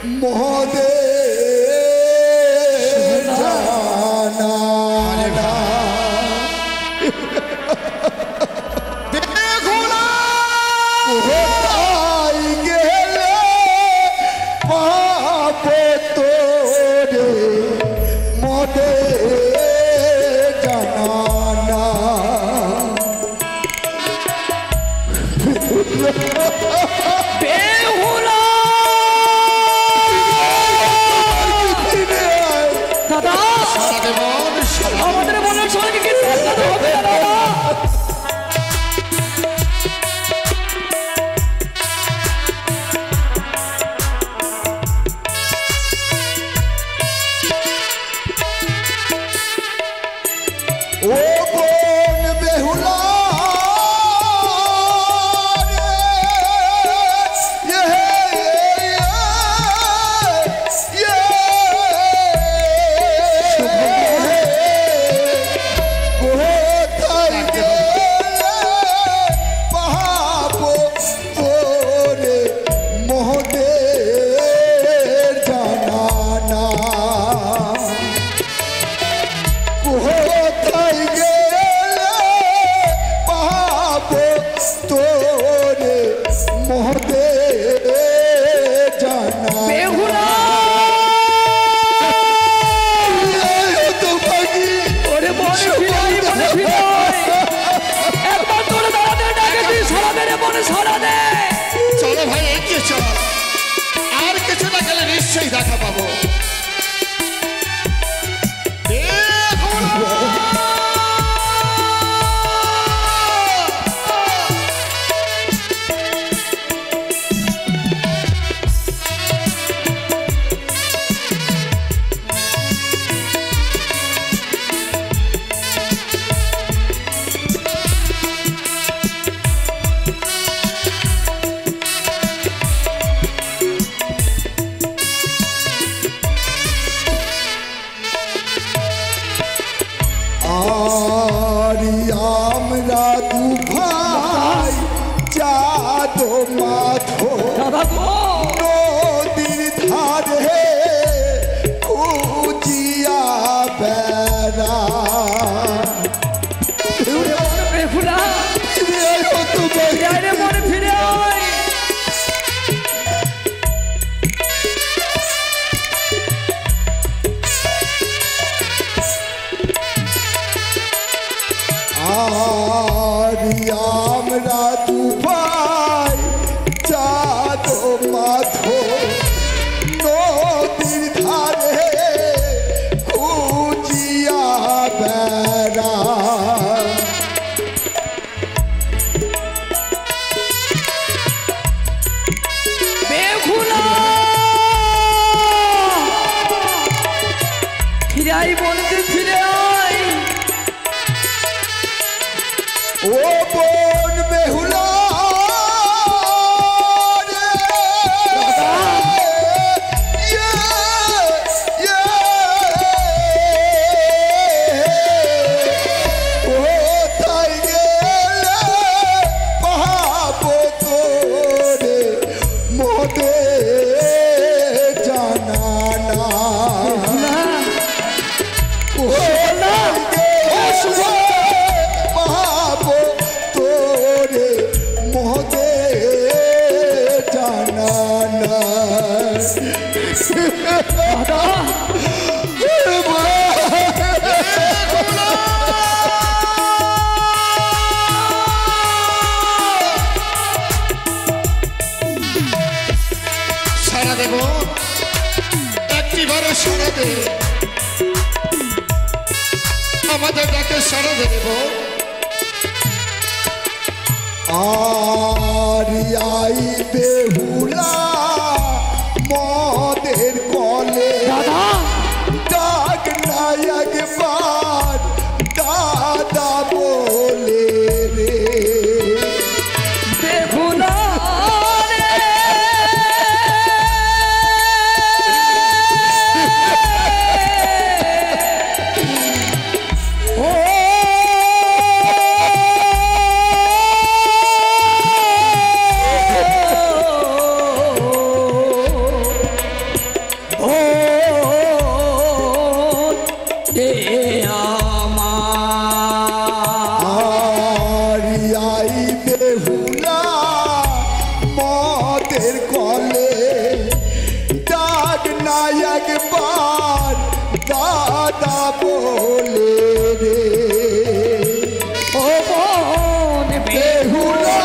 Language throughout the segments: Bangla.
মোহদে জানা কোথায় গেলে পাবো তোরে মোদে জানা দাদা আমাদের মনের সঙ্গে কি হবে দাদা ও বোন বেহুলা চলো ভাই এগিয়ে চল আর কিছু না গেলে নিশ্চয়ই দেখা পাবো আমরা দু ভাই চাঁদো মাথো নদীর ধারে খুঁজিয়া বেড়া মনে ফিরে আমরা দু ভাই চাঁদো মাথো নদীর ধারে খুঁজিয়া বেড়া ফিরে আই বলতে ফিরে আই ও বোন বেহুলা কোথায় গেলে পাবো তোরে মোদে জানা না পাবো তোরে মোদে জানা না সারা দেব একটিবারে সারা দে আমাদের ডাকে সারা দেব আই বেহুলা মদের কলে ডাক নাই একবার দাদা বলে রে বেহুলা একবার দাদা বলে রে ও বোন বেহুলা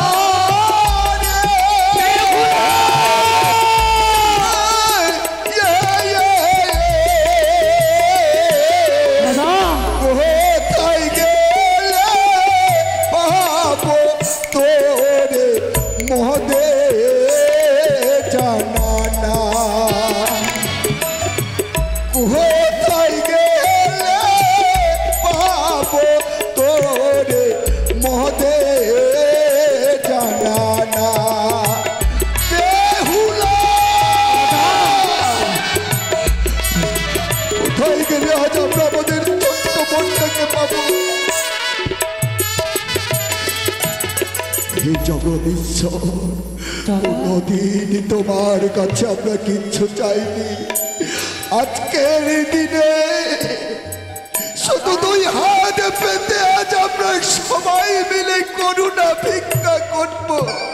জগদীশ্বর কোনদিন তোমার কাছে আমরা কিচ্ছু চাইনি আজকের দিনে শুধু দুই হাত পেতে আজ আমরা সবাই মিলে করুণা ভিক্ষা করব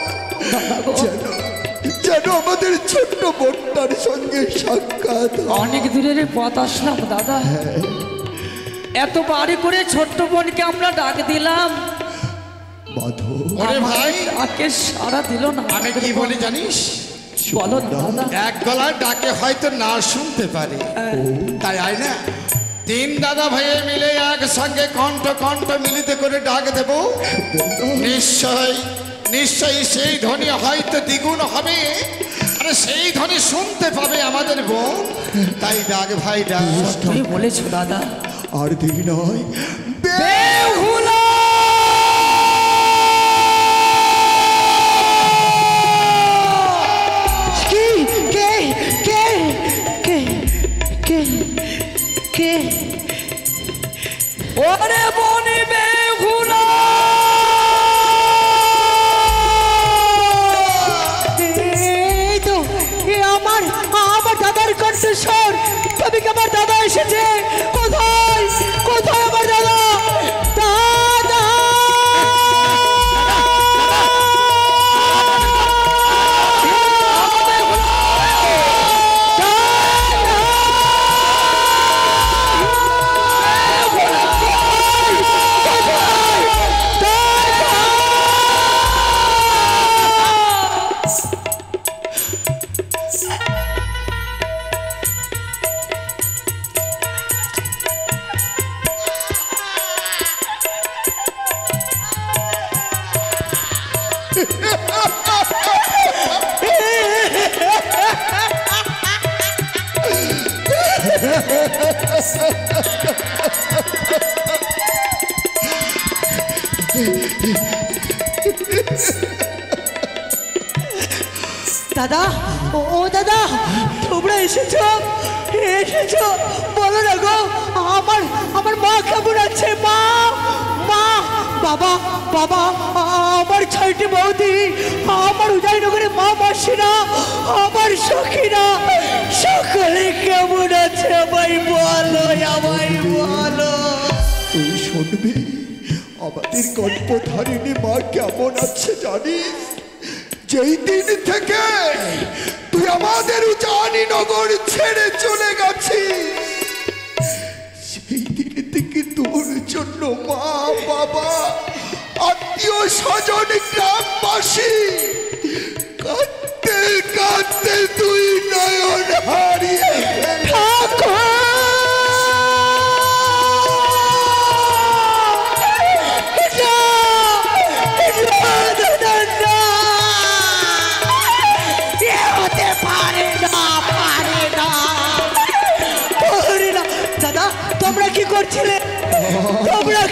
যেন আমাদের ছোট্ট বোনটার সঙ্গে সাক্ষাৎ অনেক দূরের পথ আসলাম দাদা এত বাড়ি করে ছোট্ট বোনকে আমরা ডাক দিলাম ওরে ভাই ডাকে সারা দিল না আমি কি বলি জানিস বলো দাদা এক গলার ডাকে হয়তো না শুনতে পারে তাই আয় না তিন দাদা ভাইয়ে মিলে একসঙ্গে কণ্ঠ কণ্ঠ মিলিত করে ডাক দেব নিশ্চয় নিশ্চয়ই সেই ধ্বনি হয়তো দ্বিগুণ হবে আর সেই ধ্বনি শুনতে পাবে আমাদের বোন তাই ডাক ভাই ডাক তুমি বলেছো দাদা আর দেরি নয় বেহুলা ওরে বনি বেহুলা এই তো আমার দাদার কণ্ঠস্বর তবে কি আমার দাদা এসেছে কোথায় কোথায় আমার দাদা দাদা দাদা ও দাদা তোমরা এসেছো বলো না গো আমার মা কেমন আছে মা মা বাবা বাবা আমার ছয়টি বৌদি আমার উদয়নগরে মা মাসিরা আমার সখীরা সকলে কেমন আছে আমায় বলো তুই শুনবি আমাদের গল্পধারিণী মা কেমন আছে জানিস যেই দিন থেকে তুই আমাদের উজানি নগর ছেড়ে চলে গেছিস সেই দিন থেকে তোর জন্য মা বাবা আত্মীয় স্বজন গ্রামবাসী কাঁদতে কাঁদতে তুই নয়ন হারিয়ে তোমরা কি করছিলে আমরা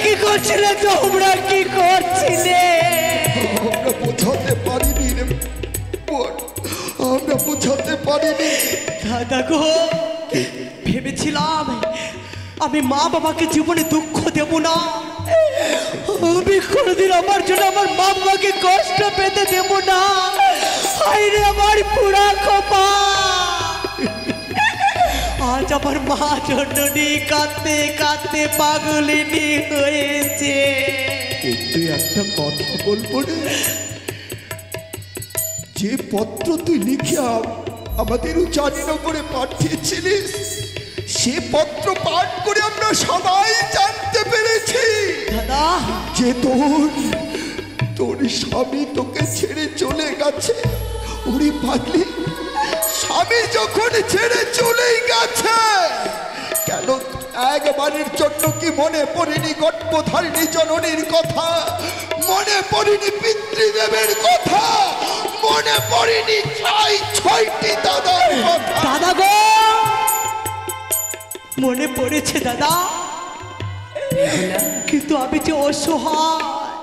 বোঝাতে পারিনি রে বোন আমরা বোঝাতে পারিনি দাদা গো ভেবেছিলাম আমি মা বাবাকে জীবনে দুঃখ দেব না আমি কোনোদিন আমার জন্য আমার মা বাবাকে কষ্ট পেতে দেব না আইরে আমার পুরা কপাল আজ আমার মা জন্যনি কাঁদতে কাঁদতে পাগলিনী হয়েছে কিন্তু একটা কথা বলবো রে যে পত্র তুই লিখিয়া আমাদের উচ্চারণ করে পাঠিয়েছিলিস, সে পত্র পাঠ করে আমরা সবাই জানতে পেরেছি দাদা যে তোর স্বামী তোকে ছেড়ে চলে গেছে। উনি পারলি স্বামী যখন ছেড়ে চলেই গেছে, কেন একবারের জন্য কি মনে পড়েনি গর্ভধারিণী জননীর কথা? মনে পড়েনি পিতৃদেবের কথা? মনে পড়েনি ছয়টি দাদার কথা? দাদা গো, মনে পড়েছে দাদা, কিন্তু আমি যে অসহায়,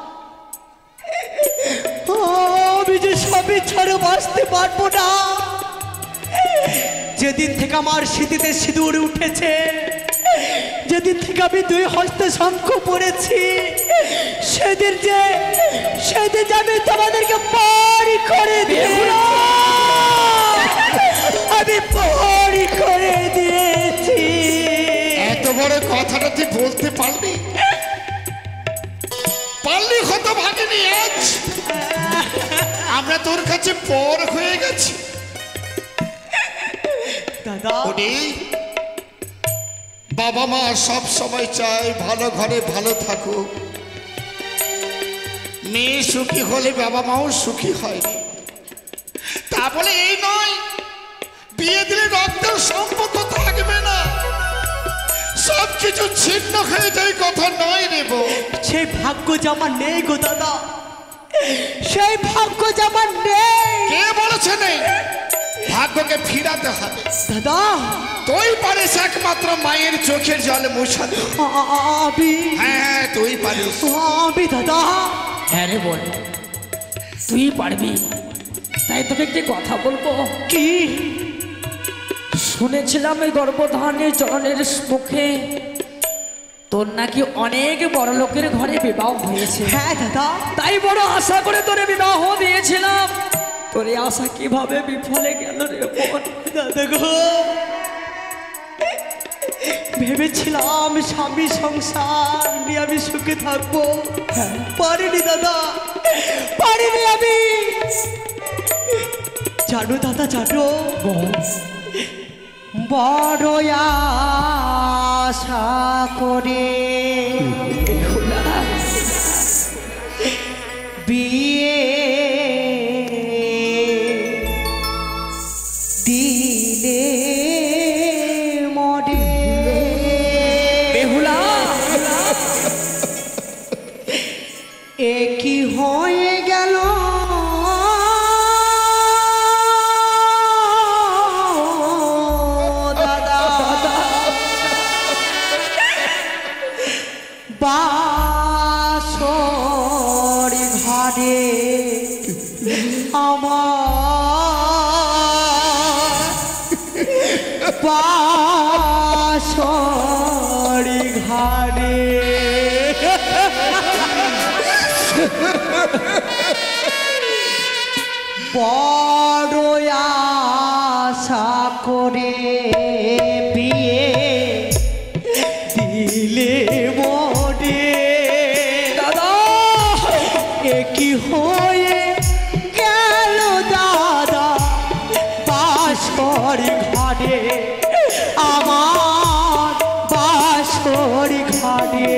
আমি যে স্বামী ছাড়া বাঁচতে পারবো না। যেদিন থেকে আমার স্মৃতিতে সিঁদুর উঠেছে, যেদিন থেকে আমি 2 হস্তে শঙ্খ পড়েছি, সেদিন যে আমি তোমাদেরকে পারি করে আমি পারি করে দিয়েছি। এত বড় কথাটা তুই বলতে পারলি? হতো ভাগিনি, আজ আমরা তোর কাছে পর হয়ে গেছি। দাদা বাবা মা সব সময় চায় ভালো ঘরে ভালো থাকুক, মেয়ে সুখী হলে বাবা মাও সুখী হয়নি। তা বলে এই নয় বিয়ে দিলে রক্তের সম্পর্ক থাকবে না, সবকিছু ছিন্ন হয়ে যায়, কথা নয় নেব। সেই ভাগ্য যে আমার নেই গো দাদা, সেই ভাগ্য যে আমার নেই। কে বলেছে নেই? ভাগ্যকে ফিরাতে হবে দাদা। তুই পারিস একমাত্র মায়ের চোখের জলে মোছাতে। হ্যাঁ তুই পারিস। আমি দাদা। হ্যাঁ রে বল, তুই পারবি। তাই তোকে একটি কথা বলবো। কি? শুনেছিলাম এই গর্ভধারণের জননের মুখে তোর নাকি অনেক বড় লোকের ঘরে বিবাহ হয়েছে। হ্যাঁ দাদা। তাই বড় আশা করে তোরে বিবাহ দিয়েছিলাম, তোর এই আশা কিভাবে বিফলে গেল রে বোন? দাদা গো, ভেবেছিলাম স্বামী সংসার নিয়ে আমি সুখে থাকবো, পারিনি দাদা, পারিনি আমি। জানো দাদা, জানো বড় আশা করে বিয়ে দিলে মরে বেহুলা, একই হয়ে গেল দাদা। বাসর ঘরে আমার, বাসর ঘরে বড় আশা করে বিয়ে দিলে মরে দাদা একই হয়ে গেল দাদা। বাসর ঘরে আমার, বাসর ঘরে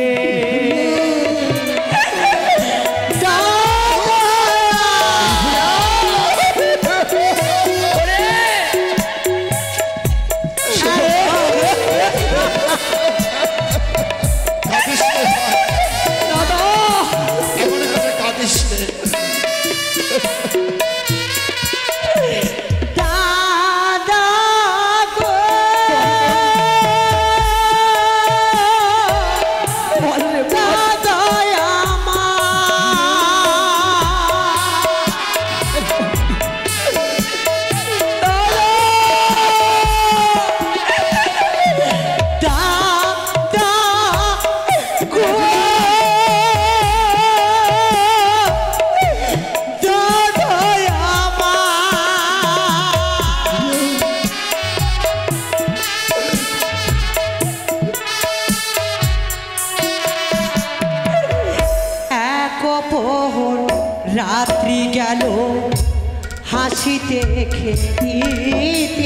রাত্রি গেল হাসিতে খেতে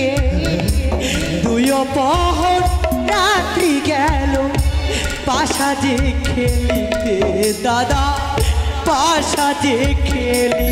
পহর রাত্রি গেল পাশা যে খেলিতে দাদা পাশা যে খেলি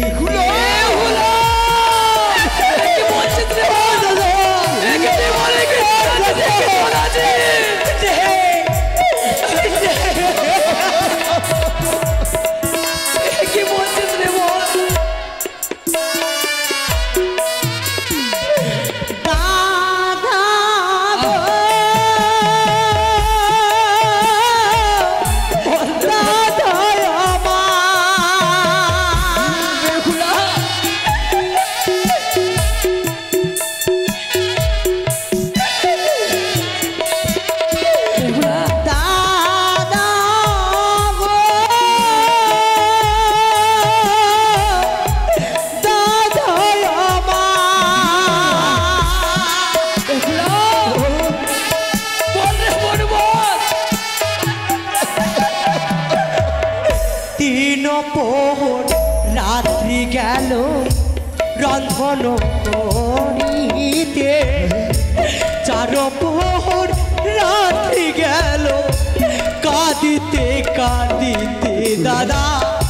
রন্ধন করিতে চার প্রহর রাত্রি গেল কাঁদিতে কাঁদিতে দাদা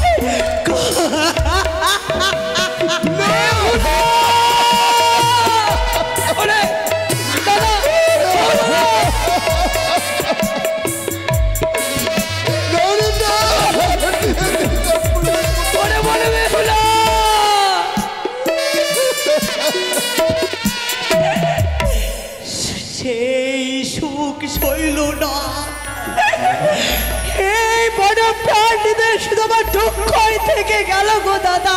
সেই সুখ শৈল না এই বড় প্রাণীদের শুধু আমার দুঃখ থেকে গেল গো দাদা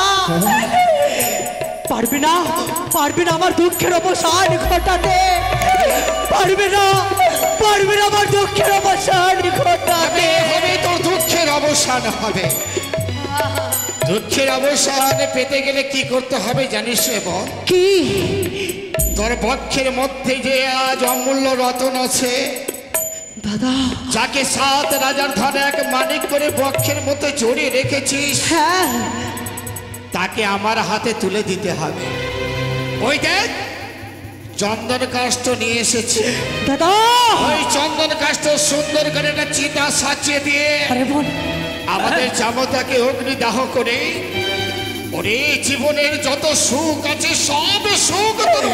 পারবি না আমার দুঃখের অবসান ঘটাতে পারবি না আমার দুঃখের অবসান ঘটাতে হবে তোর দুঃখের অবসান হবে দুঃখের অবসান পেতে গেলে কি করতে হবে জানিস এবং কি তোর বক্ষের মধ্যে যে আজ অমূল্য রতন আছে দাদা যাকে 7 রাজার ধন এক মানিক করে বক্ষের মধ্যে জড়িয়ে রেখেছিস হ্যাঁ তাকে আমার হাতে তুলে দিতে হবে ওই দেখ চন্দন কাষ্ঠ নিয়ে এসেছি দাদা ওই চন্দন কাষ্ঠ সুন্দর করে একটা চিতা সাজিয়ে দিয়ে আরে বল আমাদের জামতাকে অগ্নিদাহ করে ওরে জীবনের যত সুখ আছে সব সুখ তোর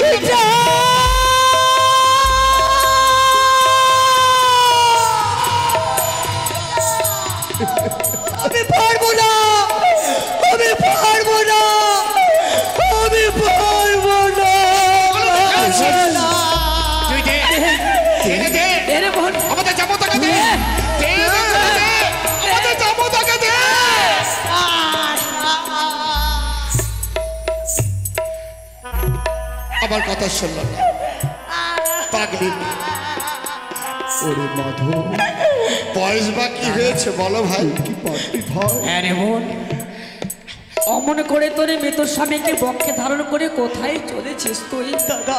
আমি পারবো না তুই দে আমাদের জামতাকে দে আমাদের জামতাকে দে আমার কথা শুনল না পাগলি ওরে মাধব বয়স বা কি হয়েছে বলো ভাই কি পারবি ভাই আরে বোন অমন করে তোরে মৃত স্বামীকে বক্ষে ধারণ করে কোথায় চলেছিস তুই দাদা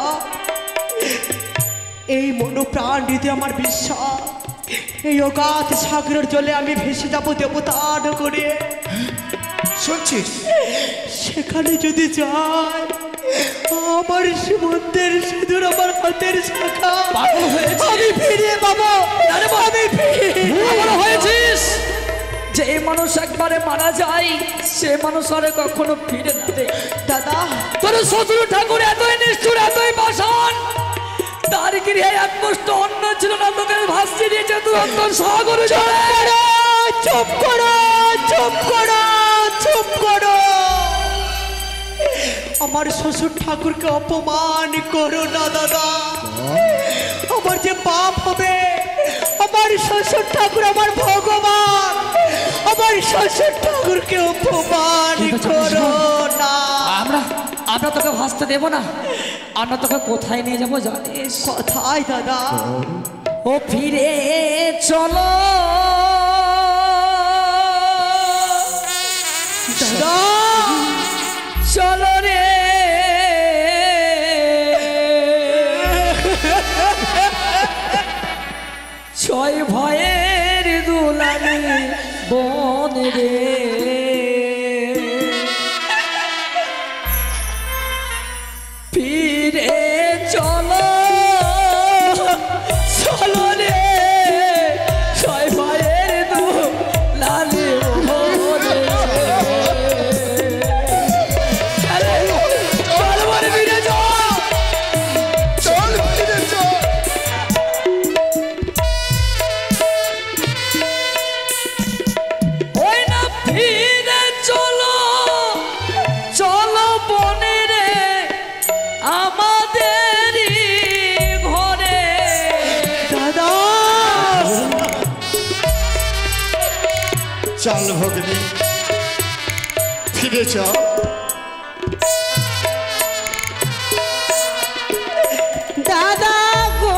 এই মনোপ্রাণ দিতে আমার বিশ্বাস এই অগাধ সাগরের জলে আমি ভেসে যাবো দেবতান করে শুনছিস সেখানে যদি যাই আমার সমুদ্রের সিঁদুর আমার হাতের শাখা আমি ফিরে পাবো হয়েছিস যে মানুষ একবারে মারা যায় সে মানুষ আর কখনো ফিরে না রে দাদা তোর শ্বশুর ঠাকুর এতই নিষ্ঠুর এতই পাষাণ তার গৃহে এক মুষ্ট অন্ন ছিল না তোকে ভাসিয়ে দিয়েছে তুই অন্তর সাগরে চুপ করো আমার শ্বশুর ঠাকুরকে অপমান করো না দাদা আমার যে পাপ হবে আমার শ্বশুর ঠাকুর আমার ভগবান আমার শ্বশুর ঠাকুরকে অপমান করো না আমরা তোকে ভাসতে দেব না আমরা তোকে কোথায় নিয়ে যাবো জানিস কোথায় দাদা ও ফিরে চলো দাদা চলো রে ছয় ভয়ের দুলালে বন রে ফিরে চলো চল ভগ্নী ফিরে যাও। দাদা গো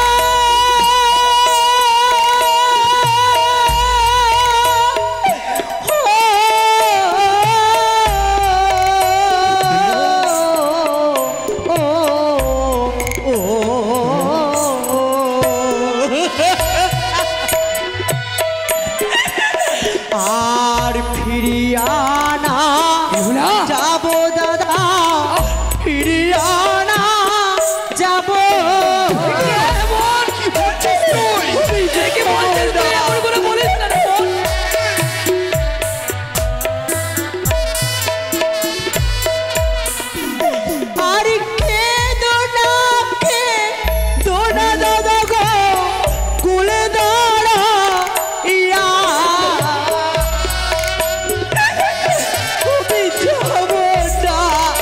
আর ফিরিয়া না যাবো দাদা, ফিরিয়া না যাবো। আর কে দোনা কে দোনা দাদা গো কুলে দাঁড়া ইয়া তুমি যাবো না।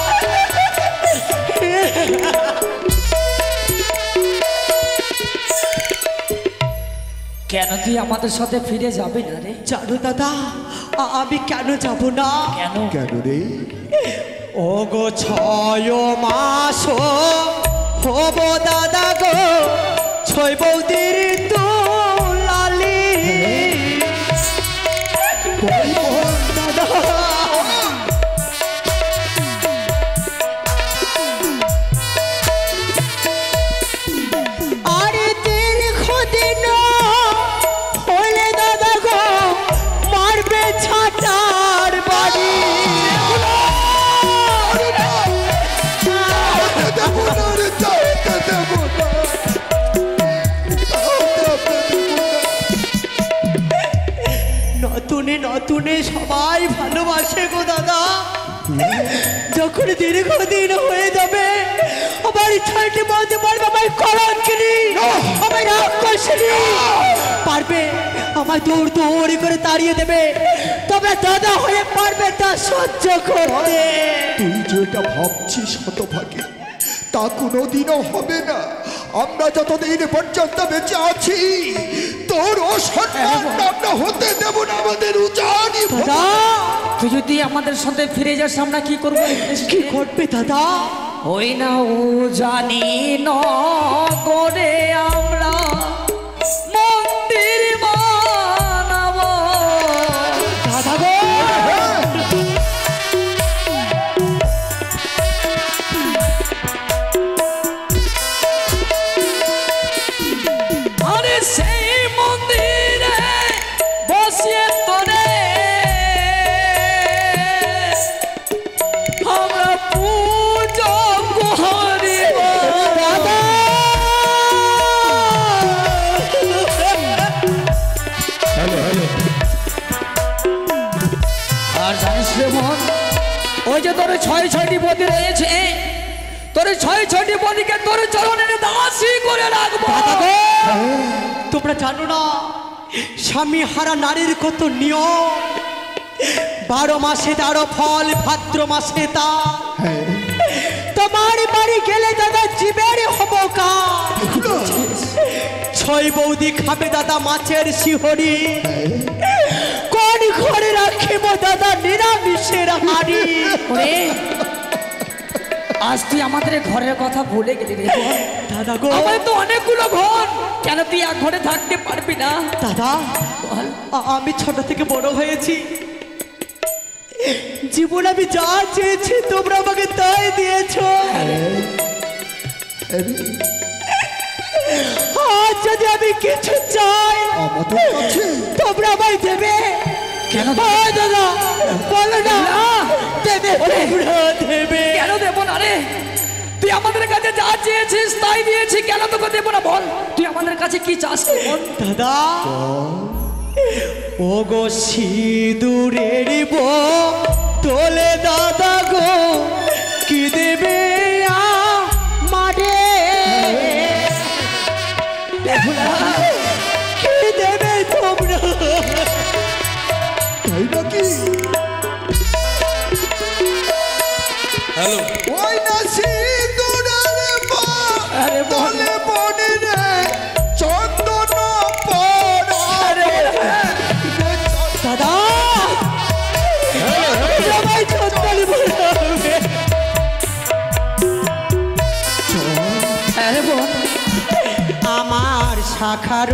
কেন তুই আমাদের সাথে ফিরে যাবি না রে? জানো দাদা আমি কেন যাব না? কেন? কেন রে? ও গো 6 মাস হব দাদা গো 6 বৌদির দুলালি। দাদা আরে দীর্ঘদিন হলে দাদা গো মারবে ছাটার বাড়ি। নতুনে নতুনে সবাই ভালোবাসে গো দাদা, যখন দীর্ঘদিন হয়ে যাবে আমার ছয়টি বলতে পারবে আমার কলঙ্কিনী, আমার রাক্ষসিনী পারবে আমার দৌড় দৌড়ি করে তাড়িয়ে দেবে, তবে দাদা হয়ে পারবে তা সহ্য করতে। তুই যেটা ভাবছিস হতভাগী তা কোনোদিনও হবে না। আমরা যতদিন পর্যন্ত বেঁচে আছি তোর অসম্মান আমরা হতে দেব না। আমাদের উজানি দাদা তুই যদি আমাদের সাথে ফিরে যাস আমরা কি করবো? কি করবে দাদা? ওই না ও জানি নগরে আমরা মন্দির বানাবো। দাদা গো আরে সেই মন্দিরে বসিয়ে তোরে আমরা পূজা করিব। দাদা আর জানিস রে মন, ওই যে তোর 6টি বদি রয়েছে, তোর 6টি বদিকে তোর চরণের দাসী করে রাখবো। তোমরা জানো না স্বামী হারা নারীর কত নিয়ম? 12 মাসে 13 ফল, ভাদ্র মাসে তা। তোমার বাড়ি গেলে দাদা জীবের হব কা। 6 বৌদি খাবে দাদা মাছের শিহরি, কোন ঘরে রাখিব দাদা নিরামিষের হাড়ি। ওরে, আজ তুই আমাদের ঘরের কথা ভুলে গেলি রে বোন। দাদা গো আমাদের তো অনেকগুলো ঘর, কেন তুই এক ঘরে থাকতে পারবি না? দাদা বল। আমি ছোট থেকে বড় হয়েছি, জীবন আমি যা চেয়েছি তোমরা আমাকে তাই দিয়েছো। আজ যদি আমি কিছু চাই আমাদের কাছে তোমরা আমায় দেবে? কেন দাদা বলো না দেবে, তোমরা দেবে। কেন দেবো না রে? তুই আমাদের কাছে যা চেয়েছিস তাই দিয়েছি, কেন তোকে দেবো না বল? তুই আমাদের কাছে কি চাস রে বোন? দাদা ও গো সিঁদুরের তোলে দাদা গো কি দেবে মারে, কি দেবে তোমরা? তাই নাকি? হ্যালো ওই না সিঁদুরের বলে বনে রে চন্দন পড়া। দাদা আরে বোন আমার শাখার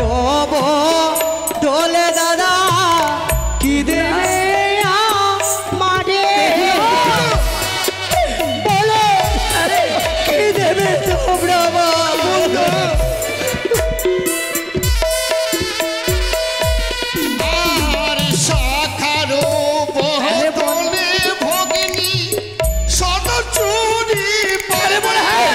দোলে দাদা কি দেবে মারে বলো কি দেবে তোমরা বলো আর শাখারো বহতলে ভগিনী সদ চুরি আরে বোন হ্যাঁ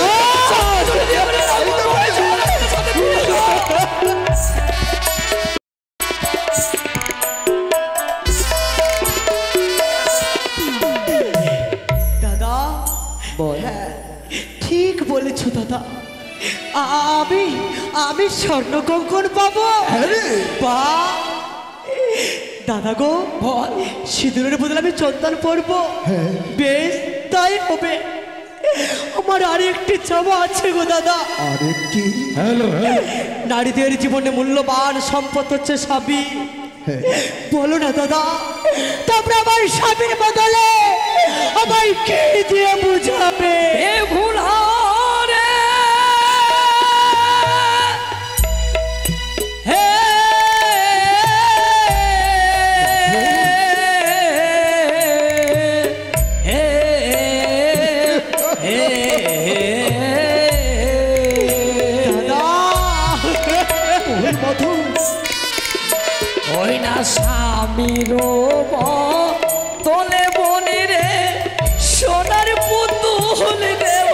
দাদা হ্যাঁ, ঠিক বলেছো দাদা আমি স্বর্ণ কঙ্কন পাবো বা দাদা গো বল সিঁদুরের বদলে আমি চন্দন পরবো বেশ তাই হবে আমার আরেকটি চাওয়া আছে গো দাদা আরেকটি নারীদের জীবনে মূল্যবান সম্পদ হচ্ছে স্বামী বলো না দাদা তোমরা আমার স্বামীর বদলে আমায় কে দিয়ে বুঝাবে এ ভুলারে হে হে হে দাদা ওই না স্বামীর তোলে বনি রে সোনার পুতুল দেব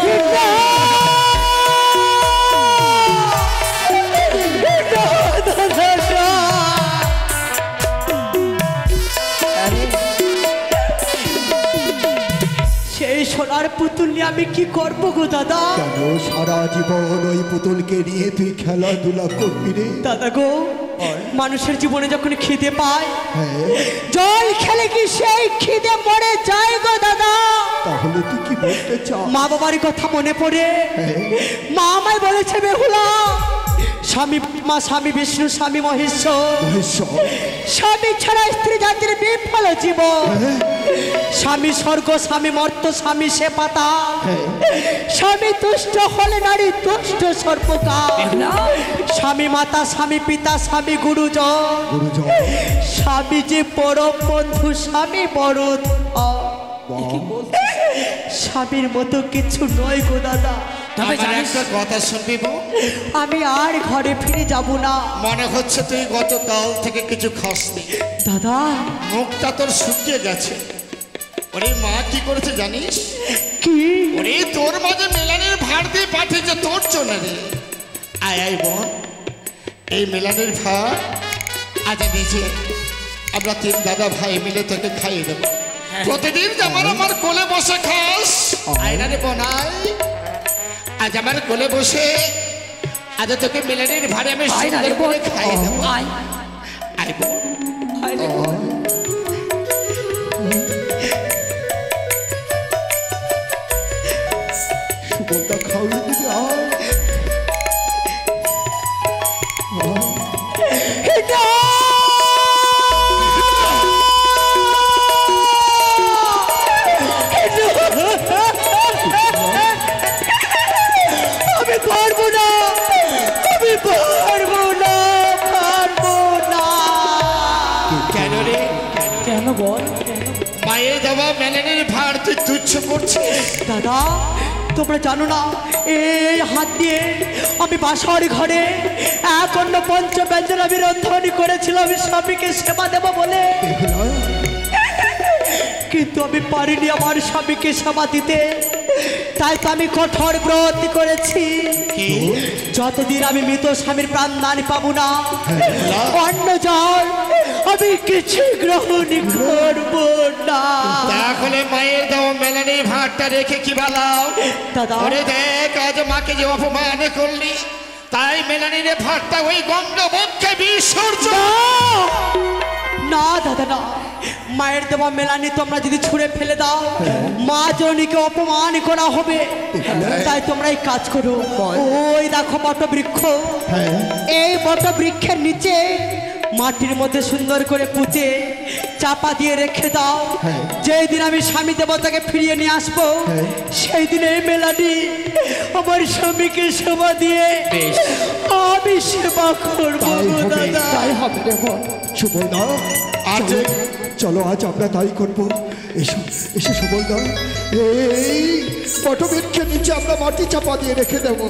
সেই সোনার পুতুল নিয়ে আমি কি করবো গো দাদা কেন সারা জীবন ওই পুতুলকে নিয়ে তুই খেলাধুলা করবি রে? দাদা গো মানুষের জীবনে যখন খিদে পায় হ্যাঁ জল খেলে কি সেই খিদে মরে যায় গো দাদা তাহলে তুই কি বলতে চাও? মা বাবার কথা মনে পড়ে মা আমায় বলেছে বেহুলা স্বামী মা স্বামী বিষ্ণু স্বামী মহেশ্বর মহেশ্বর স্বামী ছাড়া স্ত্রী জাতির বিফল জীবন স্বামী স্বর্গ স্বামী মর্ত স্বামী সে পাতা স্বামী তুষ্ট হলে নারী তুষ্ট সর্বকাল স্বামী মাতা স্বামী পিতা স্বামী গুরুজন গুরুজন স্বামী যে পরম বন্ধু স্বামী বড় স্বামীর মতো কিছু নয় গো দাদা তবে আমার জানিস একটা কথা শুনবি বউ? আমি আর ঘরে ফিরে যাব না মনে হচ্ছে তুই গতকাল থেকে কিছু খাসনি, দাদা মুখটা তোর শুকিয়ে গেছে। ওরে মা কি করেছে জানিস? কি ওরে তোর মাঝে মেলানের ভাড় দিয়ে পাঠিয়েছে তোর জন্য রে। আয় আয় বোন, এই মেলানের ভাড় আজ নিজে আমরা তিন দাদা ভাই মিলে তোকে খাইয়ে দেবো। প্রতিদিন যেমন আমার কোলে বসে খাস, আয়না রে বোন আয়, আজ আমার কোলে বসে আজ তোকে মেলানের ভাড়ে আমি আয় না সুন্দর রে বোন করে খাইয়ে দেবো। আয় আয় বোন, আয় রে বোন। সুবলটা খাওয়াই দিবি আর আমি পারবো না আমি পারবো না পারবো না কেন রে? কেন বল মায়ের দেওয়া মেলানের ভাড় তুই তুচ্ছ করছিস? দাদা তোমরা জানো না এই হাত দিয়ে আমি বাসার ঘরে এক অন্য পঞ্চ ব্যঞ্জন আমি রন্ধনি করেছিলাম স্বামীকে সেবা দেবো বলে, কিন্তু আমি পারিনি আমার স্বামীকে সেবা দিতে। তাই তো আমি কঠোর ব্রত করেছি, যতদিন আমি মৃত স্বামীর প্রাণ দান পাবো না অন্য জল আমি কিছু গ্রহণ করবো না। তাহলে মায়ের দেওয়া মেলানের ভাড়টা রেখে কি বালাও? দাদা ওরে দেখ আজ মাকে যে অপমান করলি, তাই মেলানির ভাড়টা ওই গঙ্গবক্ষে বিসর্জন। না দাদা না, মায়ের দেওয়া মেলানি তোমরা যদি ছুঁড়ে ফেলে দাও মা জননীকে অপমান করা হবে। তাই তোমরা এই কাজ করো, ওই দেখো বট বৃক্ষ, এই বট বৃক্ষের নিচে মাটির মধ্যে সুন্দর করে পুঁতে চাপা দিয়ে রেখে দাও। যেই দিন আমি স্বামী দেবতাকে ফিরিয়ে নিয়ে আসবো সেই দিন এই মেলাটি আমার স্বামীকে সেবা দিয়ে আমি সেবা করবো গো দাদা। তাই হবে রে বোন। সুবলদা আজ চলো আজ আমরা তাই করবো। এসো এসো সুবলদা, এই পটবৃক্ষের নিচে আমরা মাটি চাপা দিয়ে রেখে দেবো।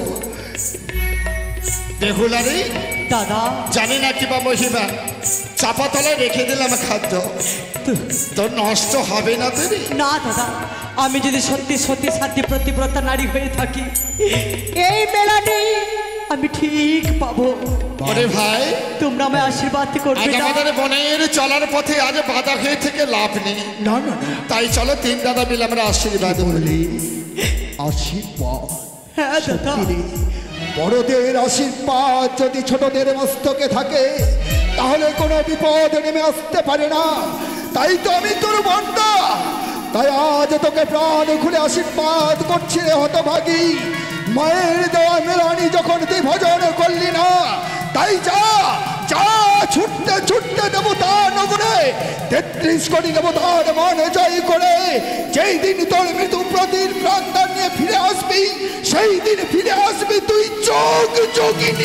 বেহুলারি দাদা জানি না কিবা মহিমা, চাপা তলায় রেখে দিলাম খাদ্য, তোর নষ্ট হবে না তোরই? না দাদা, আমি যদি সত্যি সত্যি সাধ্যি প্রতিব্রতা নারী হয়ে থাকি এই মেলাটি আমি ঠিক পাবো। ওরে ভাই, তোমরা আমায় আশীর্বাদ করবে আজ না? আমাদের বনের চলার পথে আজ বাধা হয়ে থেকে লাভ নেই। না না না, তাই চলো তিন দাদা মিলে আমরা আশীর্বাদ বলি। আশীর্বাদ হ্যাঁ দাদা, সত্যি রে, বড়দের আশীর্বাদ যদি ছোটদের মস্তকে থাকে তাহলে কোনো বিপদ নেমে আসতে পারে না। তাই তো আমি তোর বন্ধা, তাই আজ তোকে প্রাণ খুলে আশীর্বাদ করছি রে হতভাগী। মায়ের দেওয়া মেলানি যখন তুই ভজন করলি না, তাই যা যা ছুটতে ছুটতে দেবতা নগরে 33 কোটি দেবতার মন জয় করে যেই দিন তোর মৃত্যু প্রতির প্রাণদান নিয়ে ফিরে আসবি, সেই দিন ফিরে আসবি তুই যোগ যোগিনী।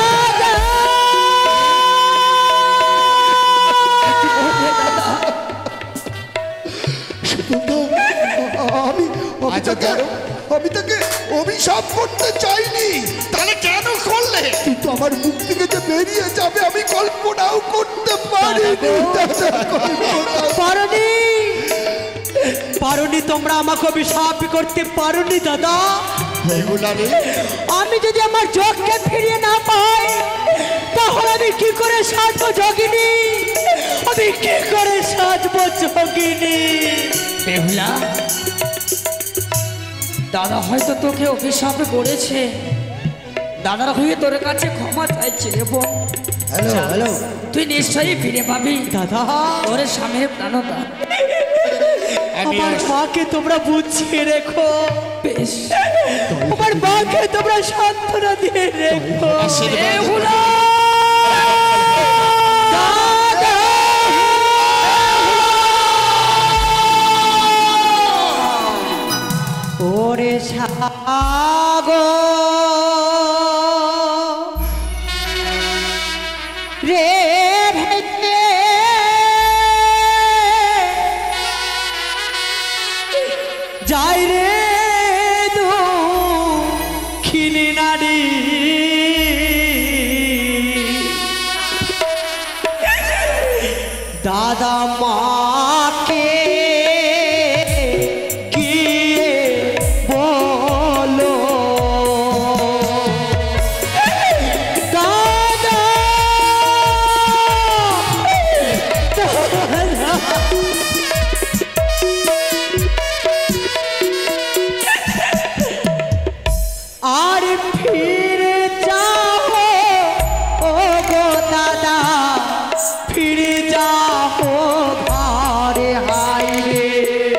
আমি তাকে অভিশাপ করতে চাইনি, তাহলে কেন করলে? কিন্তু আমার মুখ থেকে যে বেরিয়ে যাবে আমি কল্পনাও করতে পারিনি। পারোনি পারোনি, তোমরা আমাকে অভিশাপ করতে পারোনি দাদা। বেহুলারি আমি যদি আমার যোগকে ফিরিয়ে না পাই তাহলে আমি কি করে সাজবো যোগিনী? আমি কি করে সাজবো যোগিনী? বেহুলা, দাদা হয়তো তোকে অভিশাপ করেছে, দাদার হয়ে তোর কাছে ক্ষমা চাইছে রে বোন। হ্যালো হ্যালো, তুই নিশ্চয়ই ফিরে পাবি দাদা, তোর স্বামীর প্রাণতা। আমার মাকে তোমরা বুঝিয়ে রেখো, বেশ আমার মাকে তোমরা সান্ত্বনা দিয়ে রেখো। বেহুলা, ওরে সাগর রে ভেতে যাই রে দক্ষিণী নারী, দাদা মাকে গিয়ে বলো দাদা, আর ফিরে যাও ও গো দাদা, ফিরে যাও ঘরে হাই রে।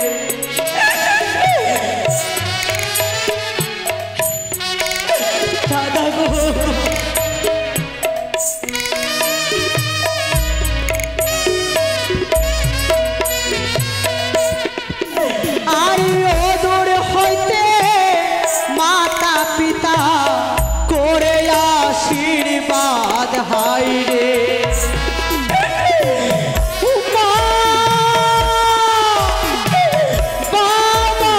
দাদা গো, আর ওদূর হইতে মাতা পিতা করে আশীর্বাদ হাই রে। মা, বাবা,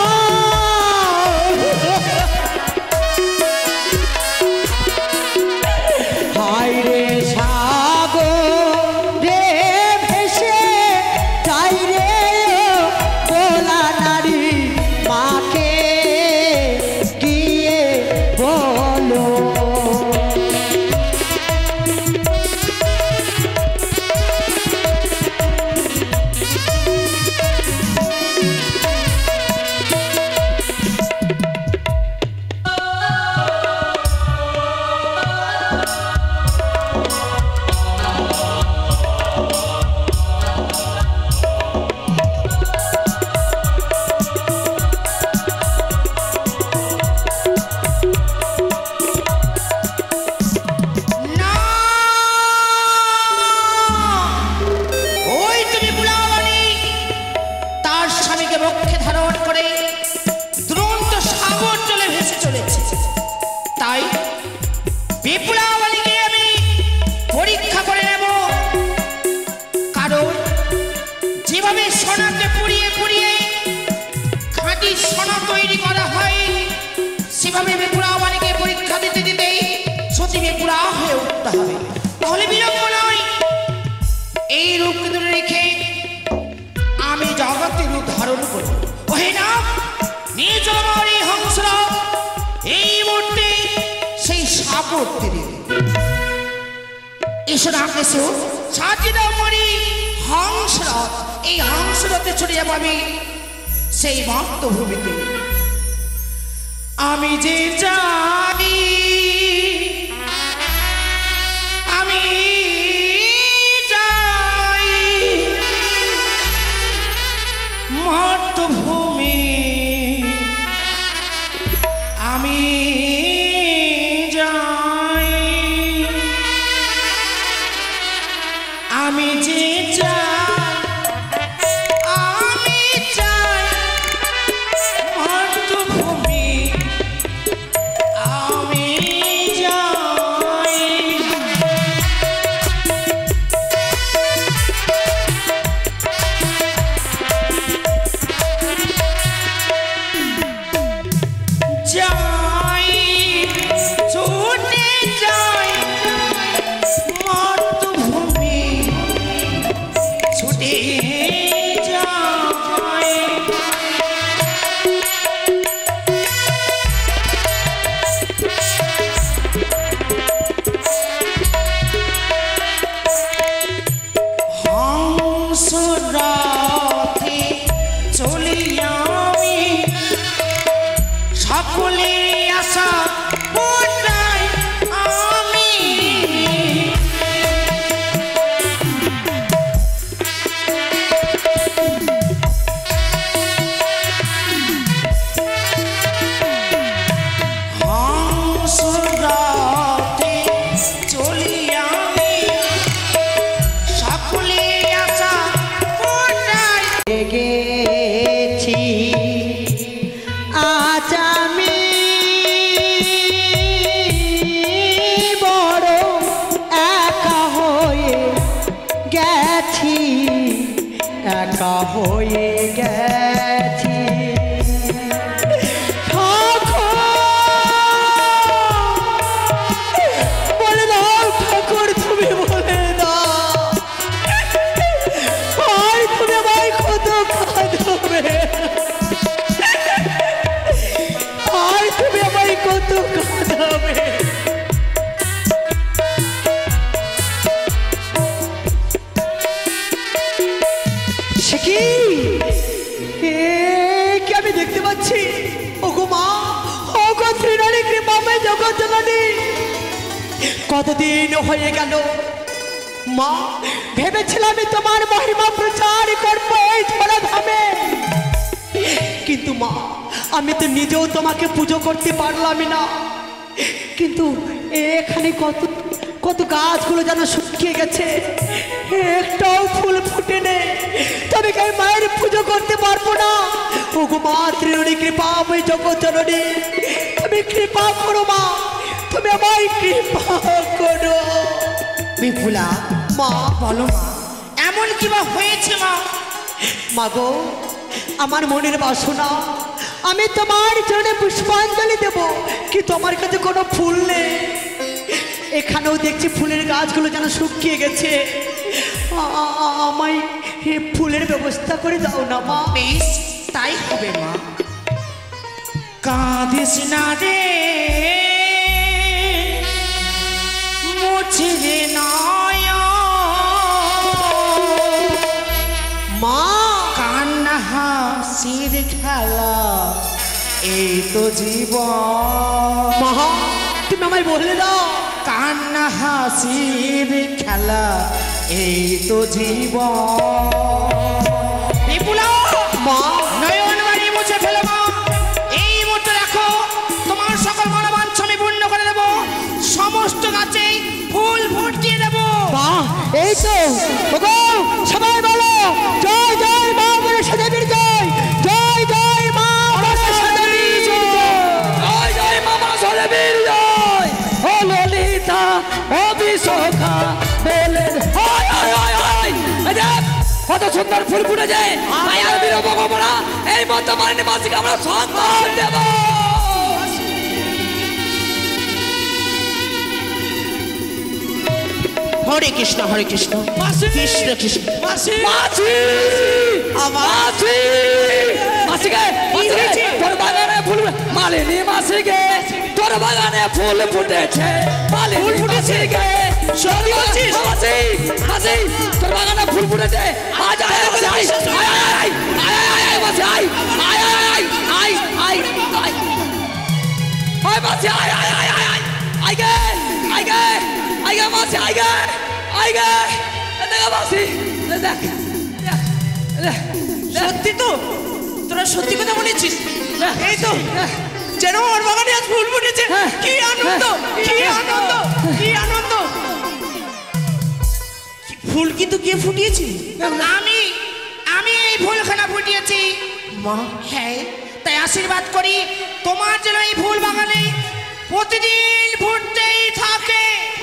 বিপ্লবালীকে আমি পরীক্ষা করে নেব, কারণ যেভাবে সোনাকে পুড়িয়ে পুড়িয়ে খাঁটি সোনা তৈরি করা হয়, সেভাবে বিপ্লবালীকে পরীক্ষা দিতে দিতেই সত্যি বিপ্লব হয়ে উঠতে হবে। তাহলে বিলম্ব নয়, এই রূপকে ধরে রেখে আমি জগতের রূপ ধারণ করব। ওহে না, নিয়ে চলো আমার এই হংসরা এই মুহূর্তে সেই সাপড়তে দেবে। এসো না, এসো, সাজিয়ে দাও মরি হংসরথ। এই হংসরথে চলে যাবো আমি সেই মর্তভূমিতে। আমি যে জানি আমি যাই মর্তভূমি, আমি যাই, আমি যে যাই, আমি যাই মর্তভূমি, আমি যাই। যাই, ছুটে যাই মর্তভূমি, ছুটে যাই। হংসরথে চলি আমি, সকলের আশা পূর্ণায় আমি। হংসরথে চলি আমি, সকলের আশা পূর্ণায়। গেছি আজ আমি বড় একা হয়ে গেছি, একা হয়ে গেছি। বলে দাও ঠাকুর, তুমি বলে দাও, ভাই তুমি আমায় কত কাঁদাবে, ভাই তুমি আমায় কত কাঁদাবে। সে কি কি আমি দেখতে পাচ্ছি? ওগো মা, ওগো শ্রীরানী কৃপাময় জগৎ জননী, কতদিন হয়ে গেল মা, ভেবেছিলাম আমি তোমার মহিমা প্রচার করবো এই ধরাধামে, কিন্তু মা আমি তো নিজেও তোমাকে পুজো করতে পারলাম না। কিন্তু এখানে কত কত গাছগুলো যেন শুকিয়ে গেছে, একটাও ফুল ফুটে নেই, তবে কি আমি মায়ের পুজো করতে পারবো না? ওগো মা ত্রিণী কৃপা ওই জগৎ জননী, তুমি কৃপা করো মা, তুমি আমায় কৃপা করো। বিপুলা, মা বলো মা, এমন কিবা হয়েছে মা? মাগো, আমার মনের বাসনা, আমি তোমার জন্য পুষ্পাঞ্জলি দেব, কি তোমার কাছে কোনো ফুল নেই? এখানেও দেখছি ফুলের গাছগুলো যেন শুকিয়ে গেছে, আমায় ফুলের ব্যবস্থা করে দাও না মা। বেশ, তাই হবে মা। কাঁদিস না রে মুছে রে নয়ন, মা কান্না হাসির খেলা এই তো জীবন। মা তুমি আমায় বলে দাও, কান্না হাসির খেলা এই তো জীবন। বিপুলা, মা নয়ন বাড়ি মুছে ফেলো মা, এই মুহূর্তে রাখো, তোমার সকল মনোবাঞ্ছা আমি পূর্ণ করে দেবো, সমস্ত গাছে ফুল ফুটিয়ে দেবো। মা এই তো, ওগো সবাই বলো জয় জয় মা গণেশ দেবীর জয়, জয় জয় মা গণেশ দেবীর জয়, জয় জয় মা মনসা দেবীর জয়। ও ললিত কত সুন্দর ফুল ফুটেছে তাই আর বিরহ করবো না এই মতো মালিনী মাসিকে আমরা সম্মান দেব হরে কৃষ্ণ কৃষ্ণ কৃষ্ণ মাসি মাসিকে তোর বাগানে ফুল মালিনী মাসিকে তোর বাগানে ফুল ফুটেছে মালিনী মাসিকে সত্যি বলছিস মাসি মাসি তোর বাগানে ফুল ফুটেছে আজ আয় আয় মাসি আয় আয় আয় আয় আয় আয় আয় মাসি আয় আয় আয় আয় আয় গে আয় গে আয় গে মাসি আয় গে আয় গে দেখ মাসি দেখ সত্যি তো তোরা সত্যি কথা বলেছিস এই তো যেন আমার বাগানে আজ ফুল ফুটেছে কি আনন্দ কি আনন্দ কি আনন্দ ফুল কিন্তু কে ফুটিয়েছে আমি আমি এই ফুলখানা ফুটিয়েছি মা হ্যাঁ তাই আশীর্বাদ করি তোমার যেন এই ফুল বাগানে প্রতিদিন ফুটতেই থাকে